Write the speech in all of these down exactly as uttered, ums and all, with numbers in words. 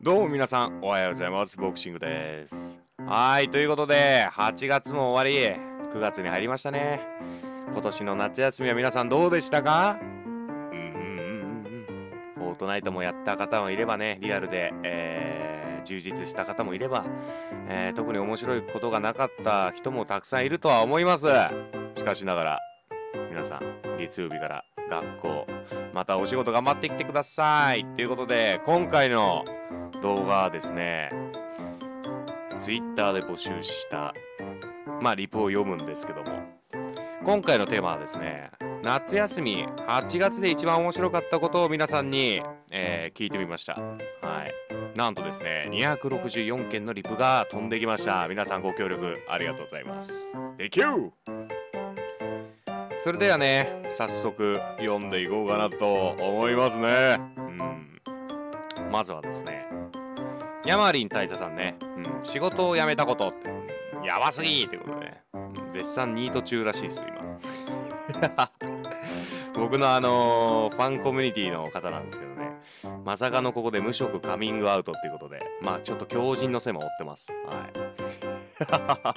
どうも皆さん、おはようございます。ボクシングです。はい、ということで、はちがつも終わり、くがつに入りましたね。今年の夏休みは皆さんどうでしたか？うんうんうんうん。フォートナイトもやった方もいればね、リアルで、えー、充実した方もいれば、えー、特に面白いことがなかった人もたくさんいるとは思います。しかしながら、皆さん、月曜日から学校、またお仕事頑張ってきてください。ということで、今回の動画はですね、ツイッターで募集した、まあ、リプを読むんですけども、今回のテーマはですね、夏休みはちがつで一番面白かったことを皆さんに、えー聞いてみました。はい。なんとですね、にひゃくろくじゅうよんけんのリプが飛んできました。皆さんご協力ありがとうございます。Thank you! それではね、早速読んでいこうかなと思いますね。うん。まずはですね、ヤマリン大佐さんね、うん、仕事を辞めたことって、うん、やばすぎーってことでね、うん、絶賛ニート中らしいです、今。僕のあのー、ファンコミュニティの方なんですけどね、まさかのここで無職カミングアウトっていうことで、まあちょっと強靭の背も負ってます。はい。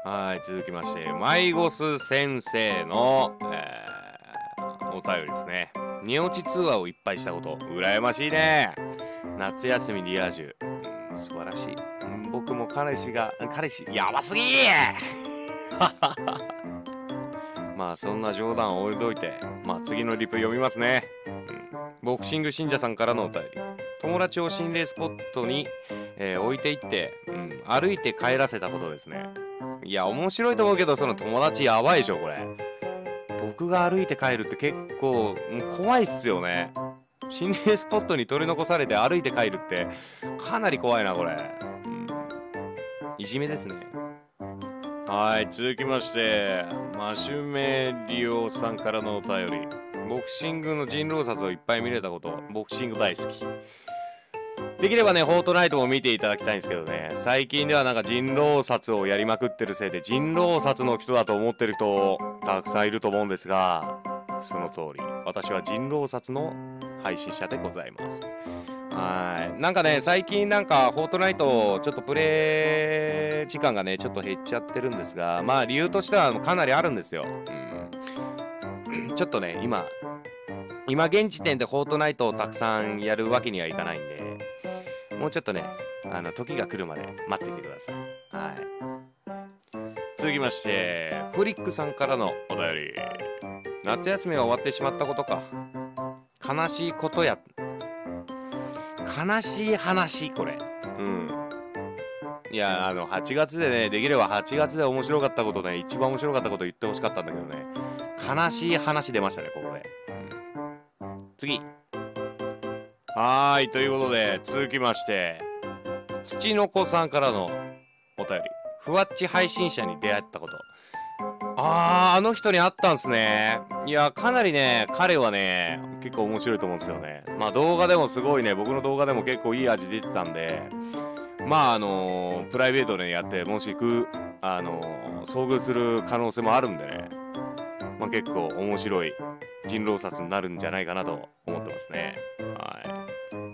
はい、続きまして、マイゴス先生の、えー、お便りですね。寝落ち通話をいっぱいしたこと、羨ましいね。夏休みリア充、うん、素晴らしい。うん、僕も彼氏が、彼氏、やばすぎーまあそんな冗談を置いといて、まあ次のリプ読みますね。うん、ボクシング信者さんからのお便り。友達を心霊スポットに、えー置いていって、うん、歩いて帰らせたことですね。いや、面白いと思うけど、その友達やばいでしょ、これ。僕が歩いて帰るって結構、もう怖いっすよね。心霊スポットに取り残されて歩いて帰るって、かなり怖いな、これ。うん、いじめですね。はい、続きまして、マシュメリオさんからのお便り。ボクシングの人狼殺をいっぱい見れたこと、ボクシング大好き。できればね、フォートナイトも見ていただきたいんですけどね、最近ではなんか人狼殺をやりまくってるせいで、人狼殺の人だと思ってる人、たくさんいると思うんですが、その通り、私は人狼殺の配信者でございます。はい。なんかね、最近なんか、フォートナイト、ちょっとプレイ時間がね、ちょっと減っちゃってるんですが、まあ理由としてはかなりあるんですよ。うん。ちょっとね、今、今現時点でフォートナイトをたくさんやるわけにはいかないんで、もうちょっとね、あの、時が来るまで待っててください。はい。続きまして、フリックさんからのお便り。夏休みが終わってしまったことか。悲しいことや、悲しい話、これ。うん。いや、あの、はちがつでね、できればはちがつで面白かったことね、一番面白かったこと言ってほしかったんだけどね。悲しい話出ましたね、ここで。うん、次。はーい、ということで、続きまして、土の子さんからのお便り。ふわっち配信者に出会ったこと。あー、あの人に会ったんすね。いや、かなりね、彼はね、結構面白いと思うんですよね。まあ動画でもすごいね、僕の動画でも結構いい味出てたんで、まああのープライベートでやって、もしく、あのー遭遇する可能性もあるんでね、まあ結構面白い人狼殺になるんじゃないかなと思ってますね。はい。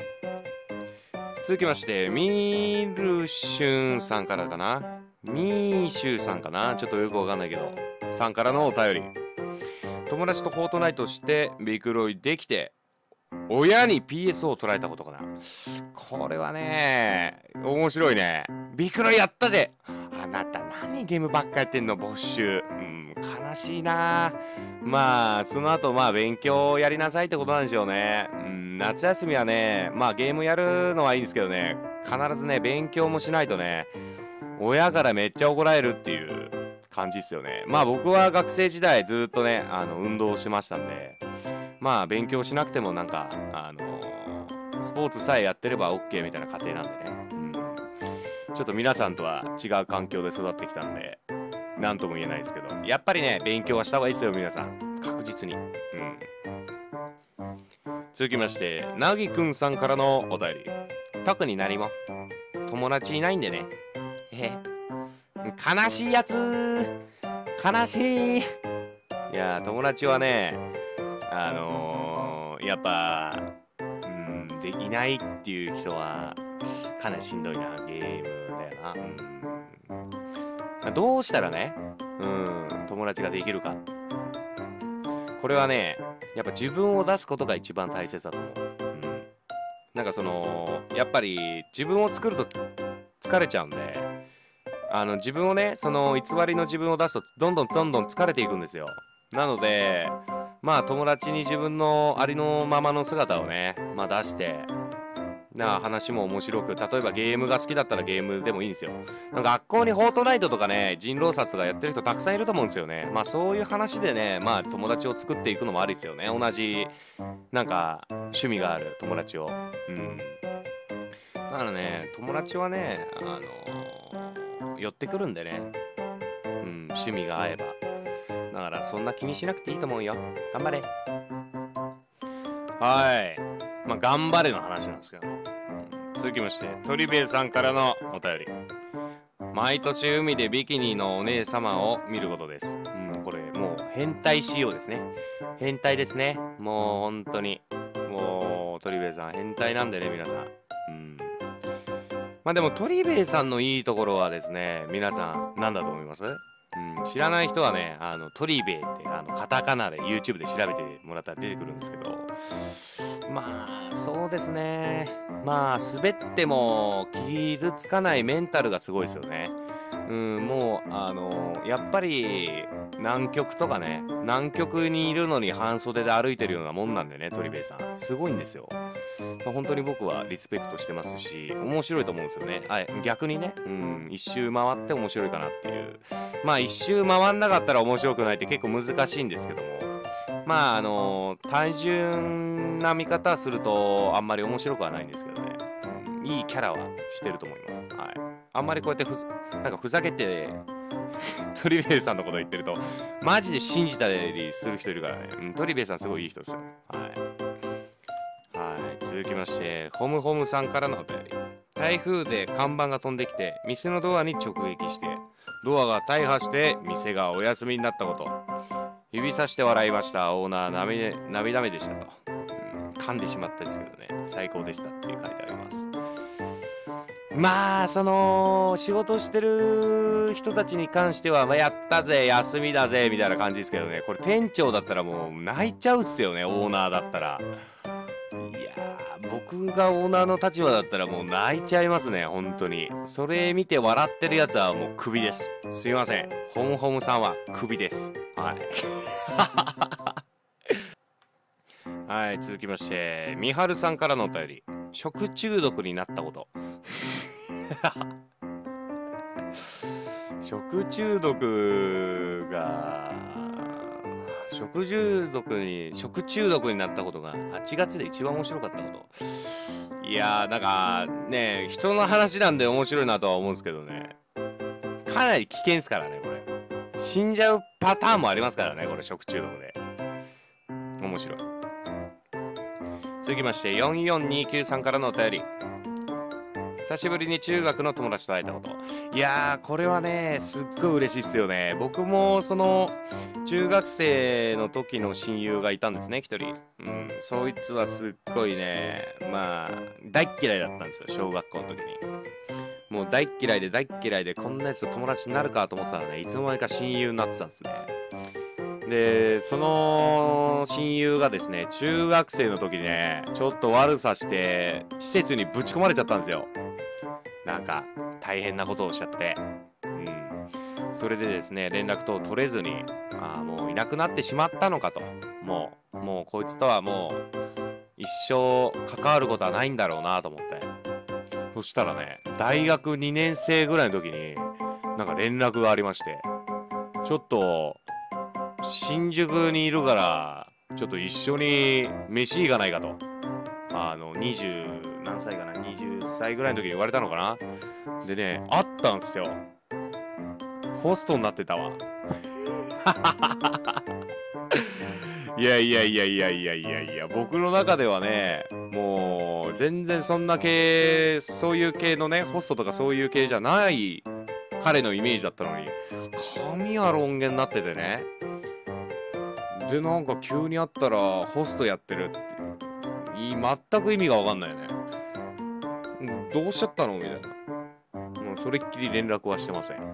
続きまして、ミルシュンさんからかなミーシュさんかなちょっとよくわかんないけど。さんからのお便り。友達とフォートナイトしてビクロイできて、親に ピーエスオー を取られたことかな。これはね、面白いね。ビクロイやったぜ。あなた何ゲームばっかやってんの没収。うん、悲しいな。まあ、その後まあ勉強やりなさいってことなんでしょうね。うん、夏休みはね、まあゲームやるのはいいんですけどね、必ずね、勉強もしないとね、親からめっちゃ怒られるっていう感じっすよね。まあ僕は学生時代ずっとね、あの、運動してましたんで、まあ勉強しなくてもなんか、あのースポーツさえやってれば OK みたいな家庭なんでね。うん。ちょっと皆さんとは違う環境で育ってきたんで、なんとも言えないですけど、やっぱりね、勉強はした方がいいですよ、皆さん。確実に。うん。続きまして、なぎくんさんからのお便り。特に何も。友達いないんでね。え悲しいやつ悲しいいやー、友達はね、あのー、やっぱ、うーん、でいないっていう人はかなりしんどいな、ゲームだよな。うん、どうしたらね、うん、友達ができるか。これはね、やっぱ自分を出すことが一番大切だと思う。うん、なんかそのやっぱり自分を作ると疲れちゃうんで、あの自分をね、その偽りの自分を出すとどんどんどんどん疲れていくんですよ。なのでまあ友達に自分のありのままの姿をね、まあ出してな話も面白く、例えばゲームが好きだったらゲームでもいいんですよ。なんか学校にフォートナイトとかね、人狼殺とかやってる人たくさんいると思うんですよね。まあそういう話でね、まあ友達を作っていくのもありですよね。同じなんか趣味がある友達を。うん。だからね、友達はね、あのー、寄ってくるんでね。うん、趣味が合えば。だからそんな気にしなくていいと思うよ。頑張れ。はい。まあ頑張れの話なんですけど、続きまして鳥兵衛さんからのお便り。毎年海でビキニのお姉様を見ることです。うん、これもう変態仕様ですね。変態ですね。もう本当にもう鳥兵衛さん変態なんでね、皆さん。うん、まあでも鳥兵衛さんのいいところはですね、皆さん何だと思います？うん、知らない人はね、あの鳥兵衛ってあのカタカナで YouTube で調べてもらったら出てくるんですけど、まあそうですね、まあ滑っても傷つかないメンタルがすごいですよね。うん、もうあのやっぱり南極とかね、南極にいるのに半袖で歩いてるようなもんなんでね、鳥兵衛さんすごいんですよ。まあ、本当に僕はリスペクトしてますし、面白いと思うんですよね。あ、逆にね、うん、一周回って面白いかなっていう。まあ一周回んなかったら面白くないって結構難しいんですけども、まああのー、単純な見方するとあんまり面白くはないんですけどね、うん、いいキャラはしてると思います。はい。あんまりこうやってふなんかふざけて鳥兵衛さんのこと言ってるとマジで信じたりする人いるからね、うん、鳥兵衛さんすごいいい人ですよ。はい。はい、続きましてホムホムさんからのお便り。台風で看板が飛んできて店のドアに直撃してドアが大破して店がお休みになったこと。指さして笑いました。オーナー涙涙目でしたと、うん、噛んでしまったですけどね、最高でしたって書いてあります。まあその仕事してる人たちに関しては、まあ、やったぜ休みだぜみたいな感じですけどね、これ店長だったらもう泣いちゃうっすよね。オーナーだったら、いやー僕がオーナーの立場だったらもう泣いちゃいますね、本当に。それ見て笑ってるやつはもうクビです。すいません、ホムホムさんはクビです。はいはい、続きましてみはるさんからのお便り。食中毒になったこと食中毒が食中毒に食中毒になったことがはちがつで一番面白かったこと。いやーなんかね、人の話なんで面白いなとは思うんですけどね、かなり危険っすからねこれ。死んじゃうパターンもありますからねこれ、食中毒で。面白い。続きましてよんよんにきゅうさんからのお便り。久しぶりに中学の友達と会えたこと。いやーこれはねすっごい嬉しいっすよね。僕もその中学生の時の親友がいたんですね、一人。うん、そいつはすっごいね、まあ大っ嫌いだったんですよ、小学校の時に。もう大っ嫌いで大っ嫌いで、こんなやつと友達になるかと思ってたらね、いつの間にか親友になってたんですね。でその親友がですね、中学生の時にねちょっと悪さして施設にぶち込まれちゃったんですよ。なんか大変なことをおっしゃって、うん、それでですね連絡等取れずに、あもういなくなってしまったのかと、もうもうこいつとはもう一生関わることはないんだろうなと思って、そしたらね大学にねん生ぐらいの時になんか連絡がありまして、ちょっと新宿にいるからちょっと一緒に飯行かないかと、あのにじゅう何歳かな、にじゅっさいぐらいの時に言われたのかな。でねあったんすよ、ホストになってたわいやいやいやいやいやいやいや、僕の中ではねもう全然そんな系、そういう系のねホストとかそういう系じゃない彼のイメージだったのに、髪はロン毛になっててね、でなんか急に会ったらホストやってるって、 い全く意味がわかんないよね。どうしちゃったのみたいな。もうそれっきり連絡はしてません。はい。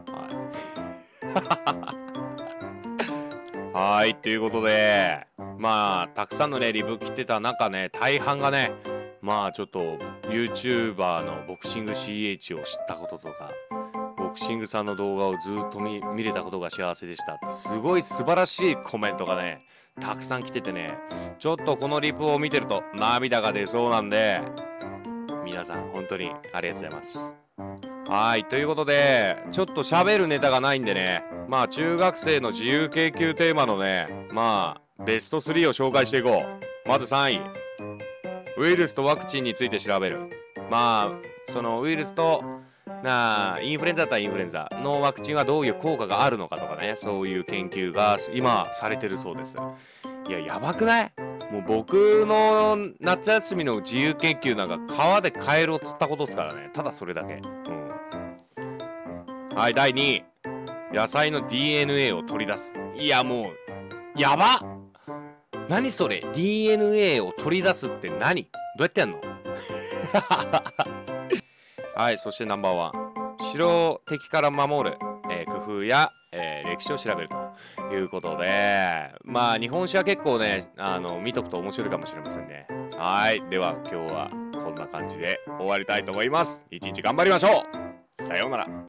はい、ということで、まあ、たくさんのね、リブ来てた中ね、大半がね、まあちょっと YouTuber のボクシング シーエイチ を知ったこととか、ボクシングさんの動画をずっと 見, 見れたことが幸せでした。すごい素晴らしいコメントがね、たくさん来ててね、ちょっとこのリプを見てると涙が出そうなんで、皆さん本当にありがとうございます。はい、ということで、ちょっと喋るネタがないんでね、まあ中学生の自由研究テーマのね、まあベストスリーを紹介していこう。まずさんい。ウイルスとワクチンについて調べる。まあ、そのウイルスと、なあ、インフルエンザだったらインフルエンザのワクチンはどういう効果があるのかとかね、そういう研究が今されてるそうです。いや、やばくない？もう僕の夏休みの自由研究なんか川でカエルを釣ったことですからね。ただそれだけ。うん。はい、だいにい。野菜の ディーエヌエー を取り出す。いや、もう、やばっ！何それ？ ディーエヌエー を取り出すって何？どうやってやんの？はい、そしてナンバーワン。城を敵から守る、えー、工夫や、えー、歴史を調べるということで、まあ日本史は結構ね、あの、見とくと面白いかもしれませんね。はい、では今日はこんな感じで終わりたいと思います。一日頑張りましょう。さようなら。